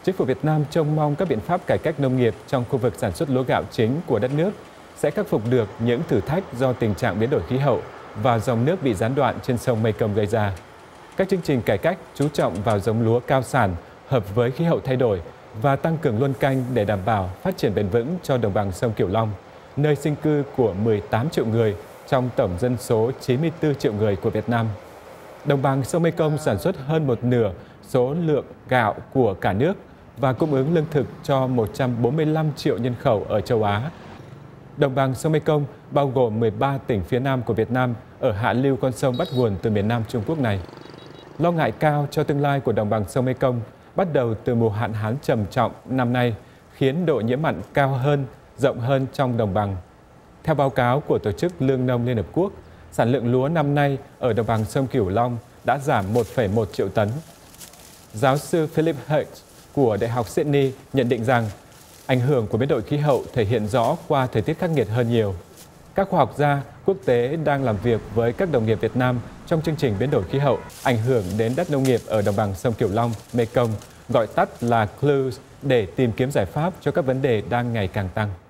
Chính phủ Việt Nam trông mong các biện pháp cải cách nông nghiệp trong khu vực sản xuất lúa gạo chính của đất nước sẽ khắc phục được những thử thách do tình trạng biến đổi khí hậu và dòng nước bị gián đoạn trên sông Mekong gây ra. Các chương trình cải cách chú trọng vào giống lúa cao sản, hợp với khí hậu thay đổi và tăng cường luân canh để đảm bảo phát triển bền vững cho đồng bằng sông Cửu Long, nơi sinh cư của 18 triệu người trong tổng dân số 94 triệu người của Việt Nam. Đồng bằng sông Mekong sản xuất hơn một nửa số lượng gạo của cả nước và cung ứng lương thực cho 145 triệu nhân khẩu ở châu Á. Đồng bằng sông Mekong bao gồm 13 tỉnh phía nam của Việt Nam ở hạ lưu con sông bắt nguồn từ miền Nam Trung Quốc này. Lo ngại cao cho tương lai của đồng bằng sông Mekong bắt đầu từ mùa hạn hán trầm trọng năm nay, khiến độ nhiễm mặn cao hơn, rộng hơn trong đồng bằng. Theo báo cáo của Tổ chức Lương nông Liên Hợp Quốc, sản lượng lúa năm nay ở đồng bằng sông Cửu Long đã giảm 1,1 triệu tấn. Giáo sư Philip Hurt của Đại học Sydney nhận định rằng ảnh hưởng của biến đổi khí hậu thể hiện rõ qua thời tiết khắc nghiệt hơn nhiều. Các khoa học gia quốc tế đang làm việc với các đồng nghiệp Việt Nam trong chương trình biến đổi khí hậu ảnh hưởng đến đất nông nghiệp ở đồng bằng sông Cửu Long, Mekong, gọi tắt là CLUES, để tìm kiếm giải pháp cho các vấn đề đang ngày càng tăng.